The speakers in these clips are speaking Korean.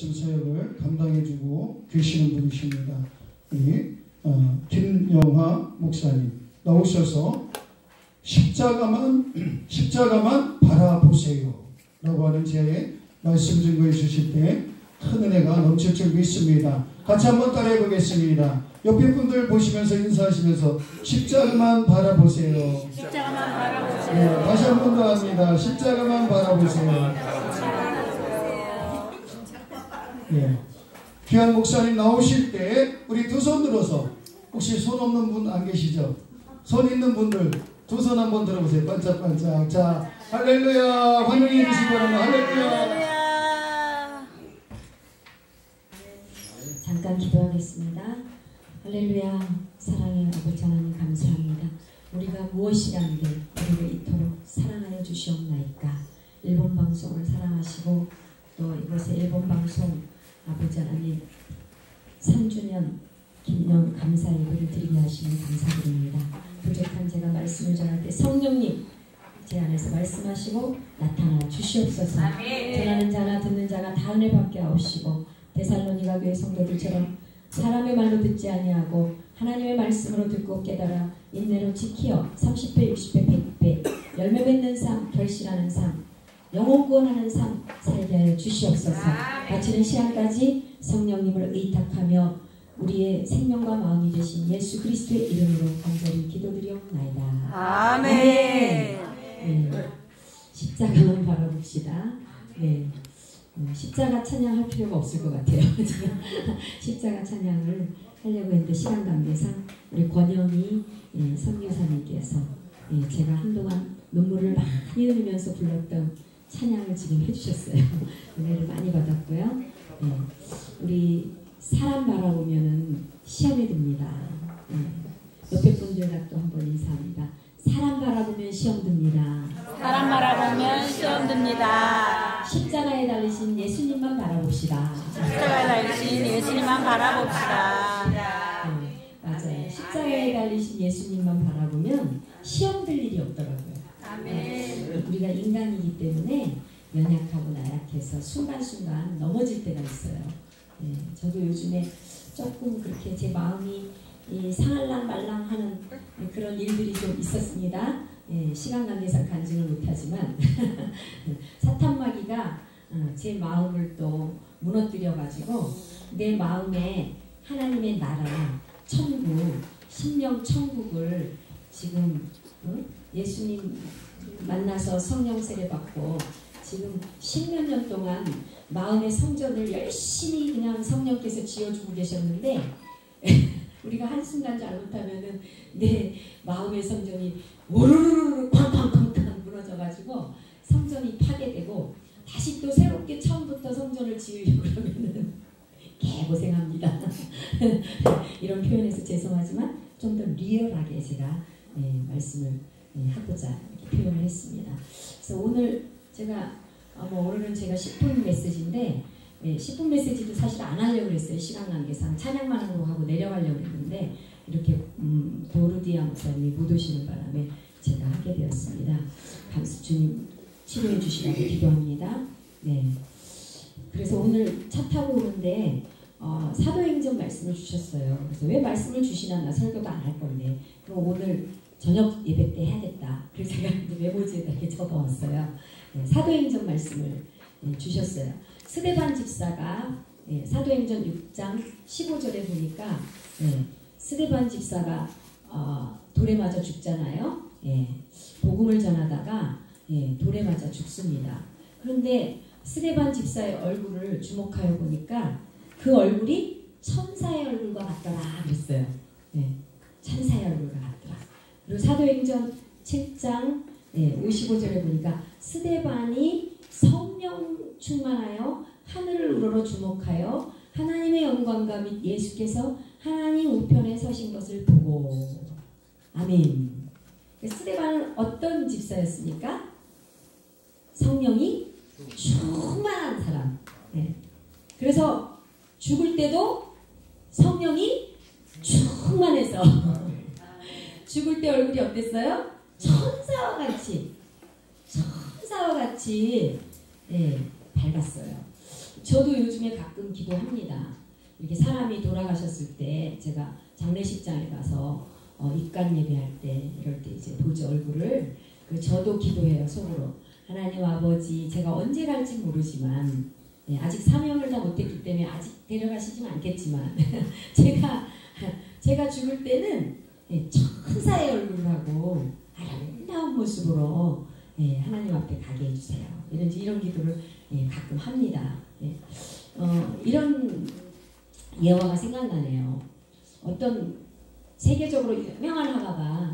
말씀 사역을 감당해주고 계시는 분이십니다. 우리 김영화 목사님 나오셔서 십자가만 바라보세요 라고 하는 제 말씀 증거해 주실 때 큰 은혜가 넘칠 줄 믿습니다. 같이 한번 따라해 보겠습니다. 옆에 분들 보시면서 인사하시면서 십자가만 바라보세요. 십자가만 바라보세요. 네, 다시 한 번 더 합니다. 십자가만 바라보세요. 네. 귀한 목사님 나오실 때 우리 두 손 들어서, 혹시 손 없는 분 안 계시죠? 손 있는 분들 두 손 한번 들어보세요. 반짝반짝. 자, 할렐루야 환영해 주시기 바랍니다. 할렐루야. 잠깐 기도하겠습니다. 할렐루야. 사랑의 아버지 하나님 감사합니다. 우리가 무엇이란데 우리를 이토록 사랑하여 주시옵나이까. 일본 방송을 사랑하시고 또 이곳에 일본 방송 아버지 하나님 3주년 기념 감사 예배를 드리게 하시면 감사드립니다. 부족한 제가 말씀을 전할 때 성령님 제 안에서 말씀하시고 나타나 주시옵소서. 전하는 자나 듣는 자가 다 은혜 받게 하옵시고 데살로니가 교회 성도들처럼 사람의 말로 듣지 아니하고 하나님의 말씀으로 듣고 깨달아 인내로 지키어 30배, 60배, 100배 열매 맺는 삶, 결실하는 삶, 영혼 구원하는 삶 살게 하여 주시옵소서. 마치는 시간까지 성령님을 의탁하며 우리의 생명과 마음이 되신 예수 그리스도의 이름으로 간절히 기도드리옵나이다. 아멘. 네. 십자가만 바라봅시다. 네. 십자가 찬양할 필요가 없을 것 같아요. 십자가 찬양을 하려고 했는데 시간 관계상 우리 권영희 선교사님께서 제가 한동안 눈물을 많이 흘리면서 불렀던 찬양을 지금 해주셨어요. 은혜를 많이 받았고요. 우리 사람 바라보면은 시험이 듭니다. 옆에 분들과 또 한번 인사합니다. 사람 바라보면 시험 듭니다. 사람 바라보면 시험 듭니다. 십자가에 달리신 예수님만 바라봅시다. 십자가에 달리신 예수님만 바라봅시다. 맞아요. 십자가에 달리신 예수님만 바라보면 시험 들 일이 없더라고요. 아멘. 우리가 인간이기 때문에 연약하고 나약해서 순간순간 넘어질 때가 있어요. 저도 요즘에 조금 그렇게 제 마음이 상할랑 말랑하는 그런 일들이 좀 있었습니다. 시간 관계상 간증을 못하지만 사탄마귀가 제 마음을 또 무너뜨려가지고 내 마음에 하나님의 나라, 천국, 심령 천국을 지금 예수님 만나서 성령 세례 받고 지금 10몇 년 동안 마음의 성전을 열심히 그냥 성령께서 지어주고 계셨는데 우리가 한순간 잘못하면은 내 마음의 성전이 오르르르 쾅쾅쾅쾅 무너져가지고 성전이 파괴되고 다시 또 새롭게 처음부터 성전을 지으려고 그러면은 개고생합니다. 이런 표현에서 죄송하지만 좀 더 리얼하게 제가 말씀을 하고자 이렇게 표현을 했습니다. 그래서 오늘 제가 오늘은 제가 10분 메시지인데 10분 메시지도 사실 안 하려고 그랬어요. 시간 관계상 찬양만 하고 내려가려고 했는데 이렇게 도르디아 목사님이 못 오시는 바람에 제가 하게 되었습니다. 주님 치료해 주시라고 기도합니다. 네. 그래서 오늘 차 타고 오는데 사도행전 말씀을 주셨어요. 그래서 왜 말씀을 주시나 나 설교도 안 할 건데 그럼 오늘 저녁 예배 때 해야겠다. 그래서 제가 메모지에다 이렇게 적어왔어요. 네, 사도행전 말씀을 주셨어요. 스데반 집사가 사도행전 6장 15절에 보니까 스데반 집사가 돌에 맞아 죽잖아요. 복음을 전하다가 돌에 맞아 죽습니다. 그런데 스데반 집사의 얼굴을 주목하여 보니까 그 얼굴이 천사의 얼굴과 같더라 그랬어요. 천사의 얼굴과 같더라. 그리고 사도행전 7장 55절에 보니까 스데반이 성령 충만하여 하늘을 우러러 주목하여 하나님의 영광과 및 예수께서 하나님 우편에 서신 것을 보고 아멘. 스데반은 어떤 집사였습니까? 성령이 충만한 사람. 그래서 죽을 때도 성령이 충만해서 죽을 때 얼굴이 어땠어요? 천사와 같이 밝았어요. 저도 요즘에 가끔 기도합니다. 이렇게 사람이 돌아가셨을 때 제가 장례식장에 가서 입간 예배할 때 이럴 때 이제 보지 얼굴을 저도 기도해요. 속으로 하나님 아버지 제가 언제 갈지 모르지만 아직 사명을 다 못했기 때문에 아직 데려가시지는 않겠지만 제가 죽을 때는 천사의 얼굴을 하고 아름다운 모습으로 하나님 앞에 가게 해주세요. 이런 기도를 가끔 합니다. 이런 예화가 생각나네요. 어떤 세계적으로 유명한 화가가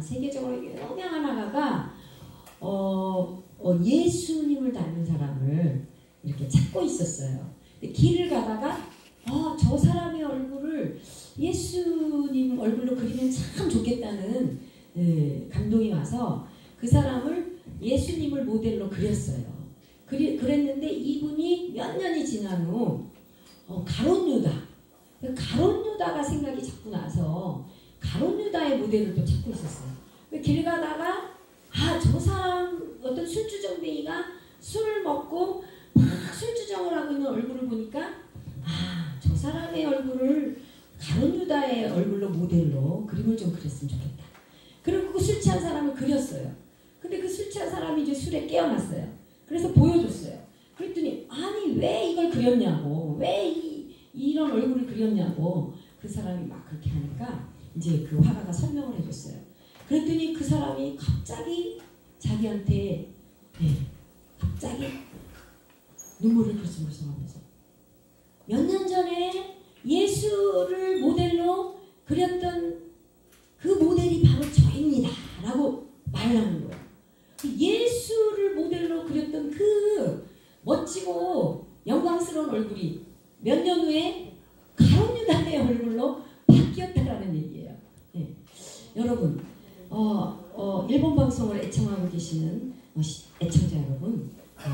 예수님을 닮은 사람을 이렇게 찾고 있었어요. 근데 길을 가다가 저 사람의 얼굴을 예수님 얼굴로 그리면 참 좋겠다는 감동이 와서 그 사람을 예수님을 모델로 그렸어요. 그랬는데 이분이 몇 년이 지난 후 가롯 유다가 생각이 자꾸 나서 가롯 유다의 모델을 또 찾고 있었어요. 길 가다가 저 사람 어떤 술주정뱅이가 술을 먹고 막 술주정을 하고 있는 얼굴을 보니까 저 사람의 얼굴을 가롯 유다의 얼굴로 모델로 그림을 좀 그렸으면 좋겠다. 그리고 그 술 취한 사람을 그렸어요. 근데 그 술 취한 사람이 이제 술에 깨어났어요. 그래서 보여줬어요. 그랬더니 아니 왜 이걸 그렸냐고, 왜 이런 얼굴을 그렸냐고 그 사람이 막 그렇게 하니까 이제 그 화가가 설명을 해줬어요. 그랬더니 그 사람이 갑자기 자기한테 갑자기 눈물을 글썽글썽하면서 몇 년 전에 예수를 모델로 그렸던 그 모델이 바로 저입니다 라고 말을 하는 거예요. 예수를 모델로 그렸던 그 멋지고 영광스러운 얼굴이 몇 년 후에 가롯 유다의 얼굴로 바뀌었다라는 얘기예요. 여러분 일본 방송을 애청하고 계시는 애청자 여러분,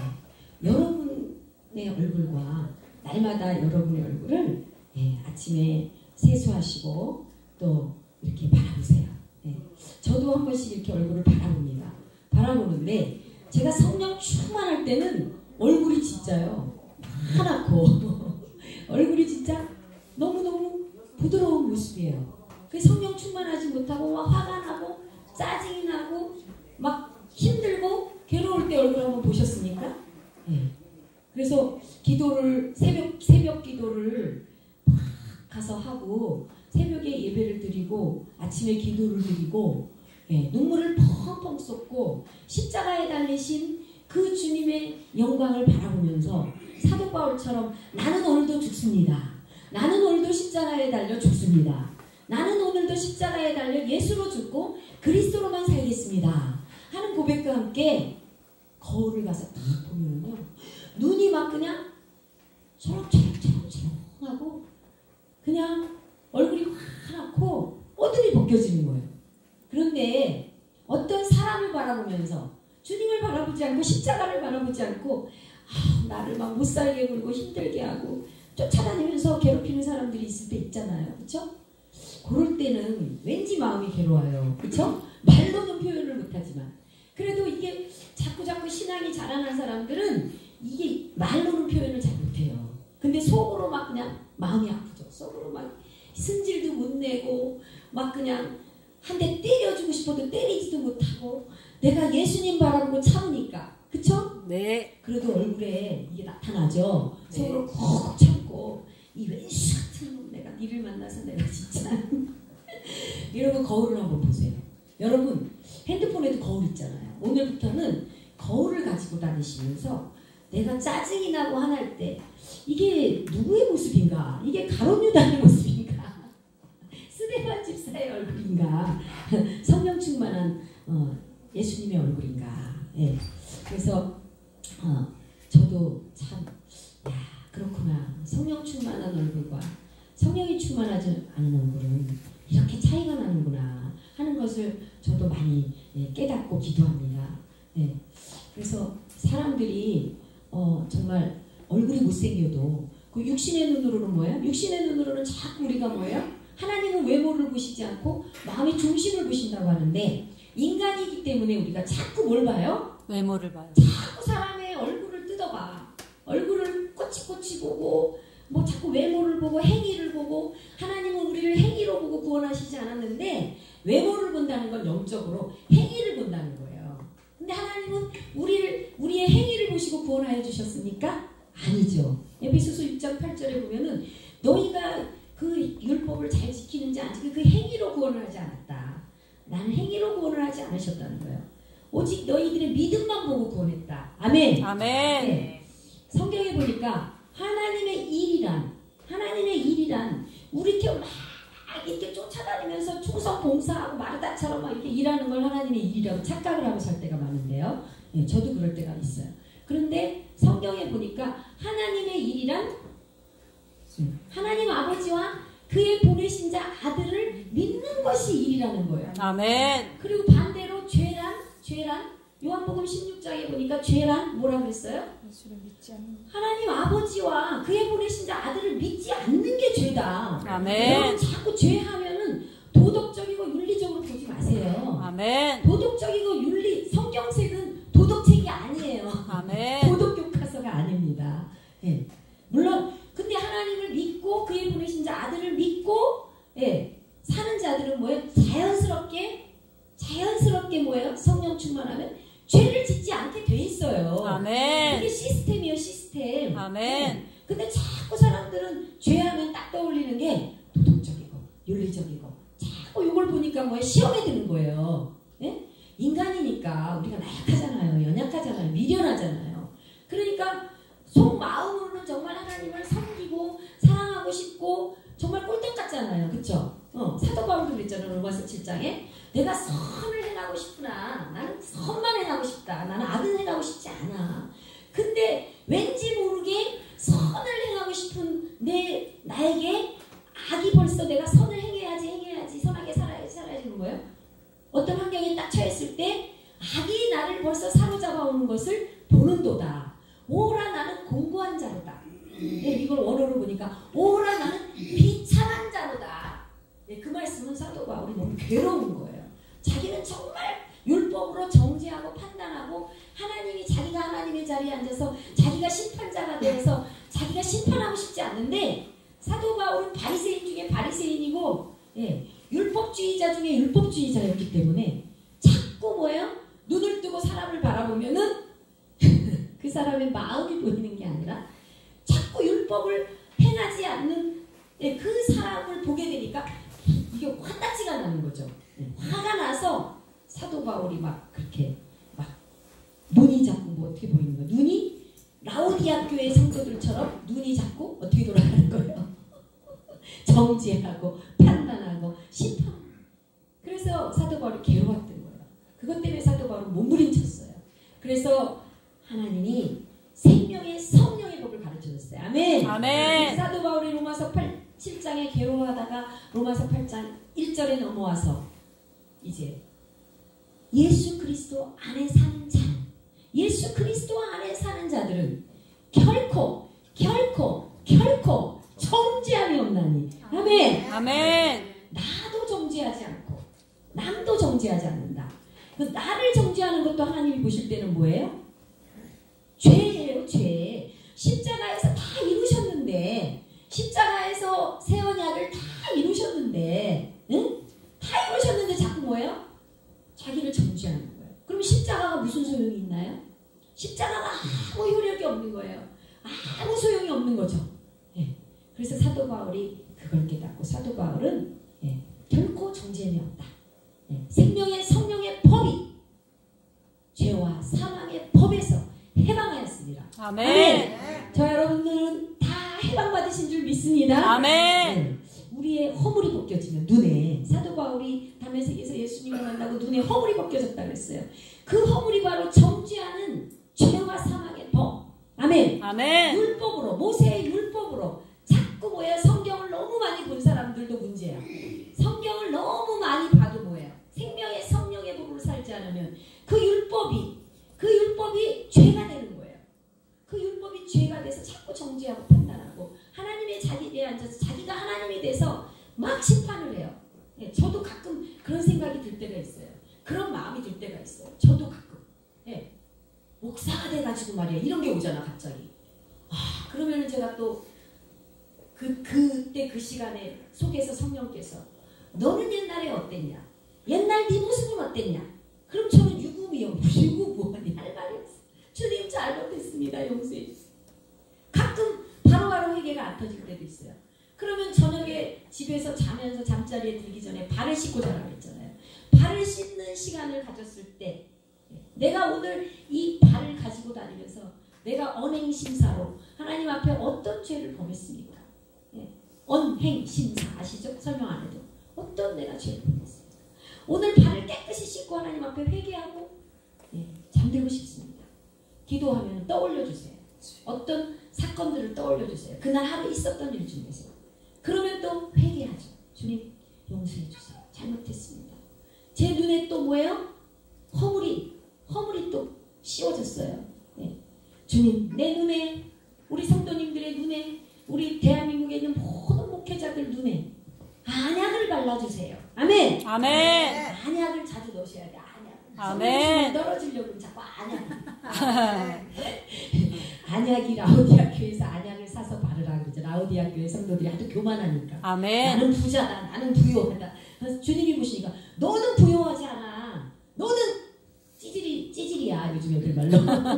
여러분의 얼굴과 날마다 여러분의 얼굴을 아침에 세수하시고 또 이렇게 바라보세요. 저도 한 번씩 이렇게 얼굴을 바라보는데 제가 성령 충만할 때는 얼굴이 진짜요 하얗고 얼굴이 진짜 너무너무 부드러운 모습이에요. 그 성령 충만하지 못하고 막 화가 나고 짜증이 나고 막 힘들고 괴로울 때 얼굴 한번 보셨습니까? 그래서 기도를 새벽 기도를 막 가서 하고 새벽에 예배를 드리고 아침에 기도를 드리고 눈물을 펑펑 쏟고 십자가에 달리신 그 주님의 영광을 바라보면서 사도 바울처럼 나는 오늘도 죽습니다. 나는 오늘도 십자가에 달려 죽습니다. 나는 오늘도 십자가에 달려 예수로 죽고 그리스도로만 살겠습니다 하는 고백과 함께 거울을 가서 딱 보면요 눈이 막 그냥 초록초록하고 그냥 얼굴이 환하고 뽀들이 벗겨지는 거예요. 그런데 어떤 사람을 바라보면서 주님을 바라보지 않고 십자가를 바라보지 않고 나를 막 못살게 굴고 힘들게 하고 쫓아다니면서 괴롭히는 사람들이 있을 때 있잖아요. 그렇죠? 그럴 때는 왠지 마음이 괴로워요. 그렇죠? 말로는 표현을 못하지만 그래도 이게 자꾸 신앙이 자라난 사람들은 이게 말로는 표현을 잘 못해요. 근데 속으로 막 그냥 마음이 아프죠. 속으로 막 승질도 못 내고 막 그냥 한 대 때려주고 싶어도 때리지도 못하고 내가 예수님 바라보고 참으니까 그쵸? 네. 그래도 얼굴에 이게 나타나죠. 네. 속으로 콕 참고 이 왼수 같은 놈 내가 니를 만나서 내가 진짜 이러고 거울을 한번 보세요. 여러분 핸드폰에도 거울 있잖아요. 오늘부터는 거울을 가지고 다니시면서 내가 짜증이 나고 화날 때 이게 누구의 모습인가? 이게 가롯 유다의 모습인가? 스데반 집사의 얼굴인가? 성령 충만한 예수님의 얼굴인가? 그래서 저도 참 그렇구나. 성령 충만한 얼굴과 성령이 충만하지 않은 얼굴은 이렇게 차이가 나는구나 하는 것을 저도 많이 깨닫고 기도합니다. 그래서 사람들이 정말 얼굴이 못생겨도 그 육신의 눈으로는 뭐예요? 육신의 눈으로는 자꾸 우리가 뭐예요? 하나님은 외모를 보시지 않고 마음의 중심을 보신다고 하는데 인간이기 때문에 우리가 자꾸 뭘 봐요? 외모를 봐요. 자꾸 사람의 얼굴을 뜯어봐. 얼굴을 꽂 꼬치꼬치 보고 뭐 자꾸 외모를 보고 행위를 보고 하나님은 우리를 행위로 보고 구원하시지 않았는데 외모를 본다는 건 영적으로 행위를 본다는 거예요. 근데 하나님은 우리의 행위를 보시고 구원하여 주셨습니까? 아니죠. 에베소서 6장 8절에 보면은 너희가 그 율법을 잘 지키는지 안 지키는지 그 행위로 구원을 하지 않았다. 나는 행위로 구원을 하지 않으셨다는 거예요. 오직 너희들의 믿음만 보고 구원했다. 아멘. 아멘. 네. 성경에 보니까 하나님의 일이란 우리 이렇게 막 이렇게 쫓아다니면서 충성 봉사하고 마르다처럼 막 이렇게 일하는 걸 하나님의 일이라고 착각을 하고 살 때가 많은데요. 네, 저도 그럴 때가 있어요. 그런데 성경에 보니까 하나님의 일이란 하나님 아버지와 그의 보내신 자 아들을 믿는 것이 일이라는 거예요. 아멘. 그리고 반대로 죄란 요한복음 16장에 보니까 죄란 뭐라 그랬어요? 하나님 아버지와 그의 보내신 자 아들을 믿지 않는 게 죄다. 아멘. 여러분 자꾸 죄하면은 도덕적이고 윤리적으로 보지 마세요. 아멘. 도덕적이고 윤리 성경책은 도덕책이 아니에요. 아멘. 도덕교과서가 아닙니다. 예. 물론 근데 하나님을 믿고 그의 보내신 자 아들을 믿고 사는 자들은 뭐예요? 자연스럽게 뭐예요? 성령 충만하면 죄를 짓지 않게 돼 있어요. 아멘. 이게 시스템이에요, 시스템. 아멘. 근데 자꾸 사람들은 죄하면 딱 떠올리는 게 도덕적이고 윤리적이고 자꾸 이걸 보니까 뭐예요? 시험에 드는 거예요. 예? 인간이니까 우리가 나약하잖아요, 연약하잖아요, 미련하잖아요. 그러니까 속마음으로는 정말 하나님을 섬기고 사랑하고 싶고 정말 꿀떡 같잖아요. 그쵸? 사도 바울도 그랬잖아요. 로마서 7장에 내가 선을 행하고 싶구나. 나는 선만 행하고 싶다. 나는 악은 행하고 싶지 않아. 근데 왠지 모르게 선을 행하고 싶은 나에게 악이 벌써 내가 선을 행해야지 선하게 살아야지는 거예요. 어떤 환경에 딱 처했을 때 악이 나를 벌써 사로잡아 오는 것을 보는도다. 오라 나는 공고한 자로다. 이걸 원어로 보니까 오라 나는 비참한 자로다. 그 말씀은 사도 바울이 너무 괴로운 거예요. 자기는 정말 율법으로 정죄하고 판단하고 자기가 하나님의 자리에 앉아서 자기가 심판자가 되어서 자기가 심판하고 싶지 않는데 사도 바울은 바리새인 중에 바리새인이고 율법주의자 중에 율법주의자였기 때문에 자꾸 뭐예요? 눈을 뜨고 사람을 바라보면은 그 사람의 마음이 보이는 게 아니라 자꾸 율법을 행하지 않는 그 사람을 보게 되니까 이게 화딱지가 나는 거죠. 화가 나서 사도 바울이 막 그렇게 막 눈이 자꾸 뭐 어떻게 보이는 거예요? 눈이 라오디아 교회 성도들처럼 눈이 자꾸 어떻게 돌아가는 거예요? 정죄하고 판단하고 심판. 그래서 사도 바울이 괴로웠던 거예요. 그것 때문에 사도 바울은 몸부림쳤어요. 그래서 하나님이 생명의 성령의 법을 가르쳐줬어요. 아멘. 아멘. 사도 바울이 로마서 7장에 괴로워하다가 로마서 8장 1절에 넘어와서 이제 예수 그리스도 안에 사는 자, 예수 그리스도 안에 사는 자들은 결코 정죄함이 없나니. 아멘. 아멘. 나도 정죄하지 않고 남도 정죄하지 않는다. 나를 정죄하는 것도 하나님이 보실 때는 뭐예요? 죄예요, 죄. 십자가에서 다 이루셨는데, 십자가에서 새 언약을 다 이루셨는데, 응? 다 이루셨는데 자꾸 뭐예요? 자기를 정죄하는 거예요. 그럼 십자가가 무슨 소용이 있나요? 십자가가 아무 효력이 없는 거예요. 아무 소용이 없는 거죠. 그래서 사도 바울이 그걸 깨닫고 사도 바울은 결코 정죄함이 없다. 생명의 성령의 법이 죄와 사망의 법에서 해방하였습니다. 아멘. 아멘. 저 여러분들은 다 해방받으신 줄 믿습니다. 아멘. 우리의 허물이 벗겨지면 눈에 사도 바울이 다메섹에서 예수님을 만나고 눈에 허물이 벗겨졌다 그랬어요. 그 허물이 바로 정죄하는 죄와 사망의 법. 아멘. 아멘. 율법으로 모세의 율법으로 자꾸 뭐예요? 성경을 너무 많이 본 사람들도 문제야. 성경을 너무 많이 봐도 뭐예요? 생명의 성령의 법으로 살지 않으면 그 율법이 죄가 되는 거예요. 그 율법이 죄가 돼서 자꾸 정죄하고 판단하고 하나님의 자리에 앉아서 자기가 하나님이 돼서 막 심판을 해요. 저도 가끔 그런 생각이 들 때가 있어요. 그런 마음이 들 때가 있어요. 저도 가끔. 목사가 돼가지고 말이야. 이런 게 오잖아 갑자기. 그러면은 제가 또 그때 그 시간에 속에서 성령께서 너는 옛날에 어땠냐? 옛날 네 모습은 어땠냐? 그럼 저는 유구무용 유구 뭐하니 할 말이 없어요. 주님 잘못했습니다. 용서해 주세요. 가끔 바로바로 회개가 안 터질 때도 있어요. 그러면 저녁에 집에서 자면서 잠자리에 들기 전에 발을 씻고 자라고 했잖아요. 발을 씻는 시간을 가졌을 때 내가 오늘 이 발을 가지고 다니면서 내가 언행심사로 하나님 앞에 어떤 죄를 범했습니까? 언행심사 아시죠? 설명 안 해도 어떤 내가 죄를 범했습니까? 오늘 발을 깨끗이 씻고 하나님 앞에 회개하고 잠들고 싶습니다. 기도하면 떠올려 주세요. 어떤 사건들을 떠올려 주세요. 그날 하루 있었던 일 중에서. 그러면 또 회개하죠. 주님 용서해 주세요. 잘못했습니다. 제 눈에 또 뭐예요? 허물이 또 씌워졌어요. 주님 내 눈에 우리 성도님들의 눈에 우리 대한민국에 있는 모든 목회자들 눈에 안약을 발라주세요. 아멘. 아멘. 안약을 자주 넣으셔야 돼. 안약. 아멘. 떨어지려고 자꾸 안약. 안약이 라우디아 교회에서 안약을 사서 바르라 그러죠. 라우디아 교회 성도들이 아주 교만하니까. 아멘. 나는 부자다. 나는 부유하다. 그래서 주님이 보시니까 너는 부유하지 않아. 너는 찌질이야. 요즘 애들 말로.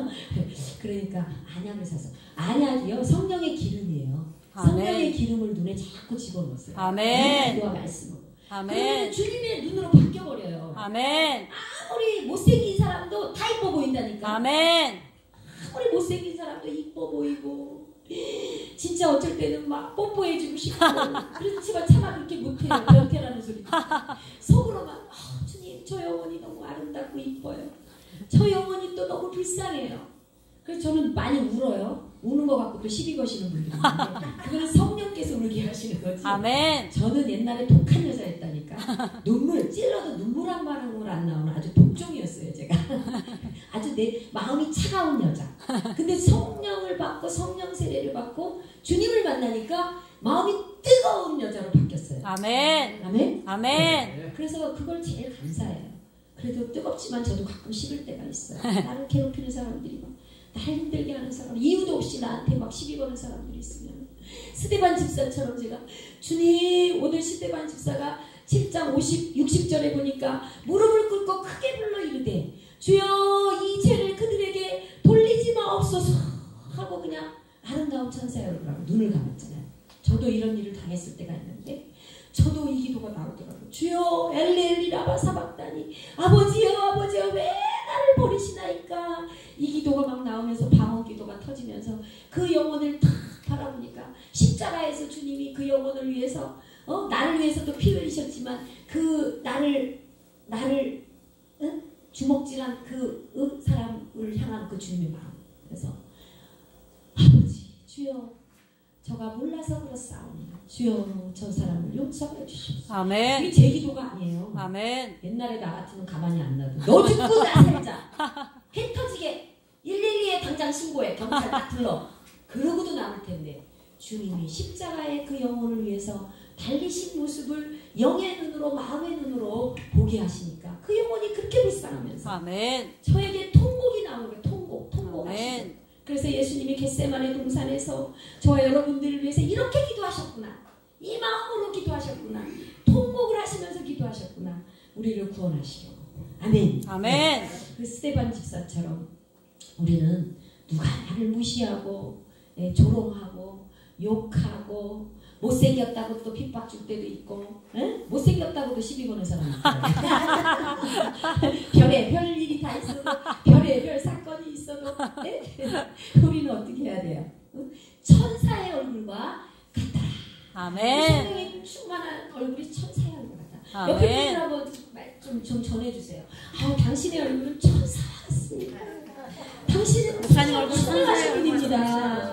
그러니까 안약을 사서. 안약이요 성령의 기름이에요. 아멘. 성령의 기름을 눈에 자꾸 집어넣었어요. 아멘. 기도와 말씀으로. 아멘. 그러면 주님의 눈으로 바뀌어버려요. 아멘. 아무리 못생긴 사람도 다 이뻐 보인다니까. 아멘. 아무리 못생긴 사람도 이뻐 보이고 진짜 어쩔 때는 막 뽀뽀해주고 싶고 그렇지만 차마 그렇게 못해요. 변태라는 소리. 속으로만 주님 저 영혼이 너무 아름답고 이뻐요. 저 영혼이 또 너무 불쌍해요. 그래서 저는 많이 울어요. 우는 거 갖고 또 시비 거시는 분들이 있는데 그거는 성령께서 울게 하시는 거지. 아멘. 저는 옛날에 독한 여자였다니까. 눈물 찔러도 눈물 한 방울 안 나오는 아주 독종이었어요. 제가 아주 내 마음이 차가운 여자. 근데 성령을 받고 성령 세례를 받고 주님을 만나니까 마음이 뜨거운 여자로 바뀌었어요. 아멘. 아멘. 아멘. 그래서 그걸 제일 감사해요. 그래도 뜨겁지만 저도 가끔 식을 때가 있어요. 나를 괴롭히는 사람들이 막 나를 힘들게 하는 사람, 이유도 없이 나한테 막 시비 거는 사람들이 있으면 스데반 집사처럼 제가 주님 오늘 스데반 집사가 7장 60절에 보니까 무릎을 꿇고 크게 불러 이르되 주여 이 죄를 그들에게 돌리지 마옵소서 하고 그냥 아름다운 천사의 얼굴하고 눈을 감았잖아요. 저도 이런 일을 당했을 때가 있는데 저도 이 기도가 나오더라고요. 주여 엘레리 라바 사박다니 아버지여 왜 나를 버리시나이까. 이 기도가 막 나오면서 방언 기도가 터지면서 그 영혼을 탁 바라보니까 십자가에서 주님이 그 영혼을 위해서 나를 위해서도 피 흘리셨지만 그 나를 주먹질한 그 사람을 향한 그 주님의 마음. 그래서 아버지 주여 저가 몰라서 그렇사오니 주여 저 사람을 용서해 주시옵소서. 아멘. 이게 제 기도가 아니에요. 아멘. 옛날에 나 같으면 가만히 안 놔도 너 죽고 나 살자. 해 터지게 112에 당장 신고해. 경찰 딱 불러. 그러고도 남을 텐데 주님이 십자가의 그 영혼을 위해서 달리신 모습을 영의 눈으로 마음의 눈으로 보게 하시니까 그 영혼이 그렇게 불쌍하면서 아멘. 저에게 통곡이 나오는 거예요. 통곡 하시죠. 아멘. 그래서 예수님이 겟세마네 동산에서 저와 여러분들을 위해서 이렇게 기도하셨구나. 이 마음으로 기도하셨구나. 통곡을 하시면서 기도하셨구나. 우리를 구원하시려고. 아멘. 아멘. 그 스데반 집사처럼 우리는 누가 나를 무시하고 조롱하고 욕하고 못생겼다고 또 핍박 줄 때도 있고 못생겼다고도 시비 거는 사람이 있어요. 별의 일이 다 있어도 별의 사건이 있어도 우리는 어떻게 해야 돼요? 천사의 얼굴과 같더라. 아멘. 성령의 충만한 얼굴이 천사의 얼굴 같다. 아멘. 옆에 분들 한번 좀 전해주세요. 당신의 얼굴은 천사 같습니다. 당신은 목사님 얼굴 충만하신 분입니다.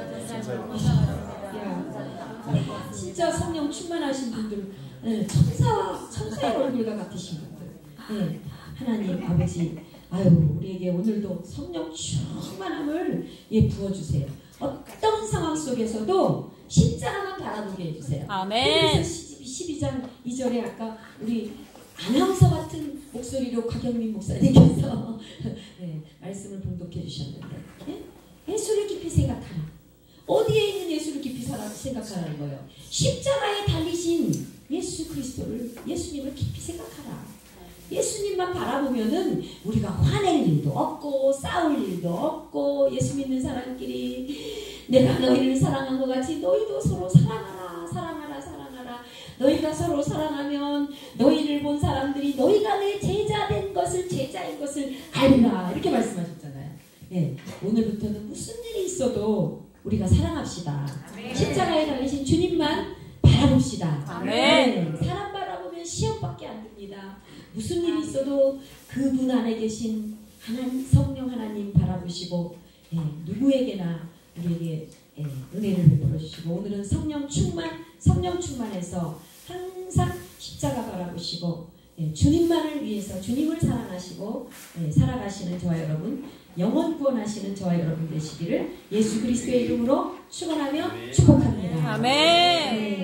천사예요. 진짜 성령 충만하신 분들, 천사의 얼굴과 같으신 분들, 하나님 아버지, 우리에게 오늘도 성령 충만함을 부어주세요. 어떤 상황 속에서도 십자가만 바라보게 해주세요. 아멘. 그래서 12장 2절에 아까 우리 아나운서 같은 목소리로 곽영민 목사님께서 말씀을 봉독해 주셨는데 예수를 깊이 생각하라. 어디에 있는 예수를 깊이 생각하라는 거예요. 십자가에 달리신 예수 그리스도를, 예수님을 깊이 생각하라. 예수님만 바라보면은 우리가 화낼 일도 없고 싸울 일도 없고, 예수 믿는 사람끼리 내가 너희를 사랑한 것 같이 너희도 서로 사랑하라, 사랑하라, 사랑하라. 너희가 서로 사랑하면 너희를 본 사람들이 너희가 내 제자된 것을, 제자인 것을 알리라, 이렇게 말씀하셨잖아요. 네, 오늘부터는 무슨 일이 있어도 우리가 사랑합시다. 아멘. 십자가에 달리신 주님만 바라봅시다. 아멘. 네, 사람 바라보면 시험밖에 안 듭니다. 무슨 일이 있어도 그분 안에 계신 하나님, 성령 하나님 바라보시고, 누구에게나 우리에게 은혜를 베풀어 주시고, 오늘은 성령 충만해서 항상 십자가 바라보시고, 주님만을 위해서 주님을 사랑하시고 살아가시는 저와 여러분, 영원 구원하시는 저와 여러분 되시기를 예수 그리스도의 이름으로 축원하며 축복합니다. 아멘.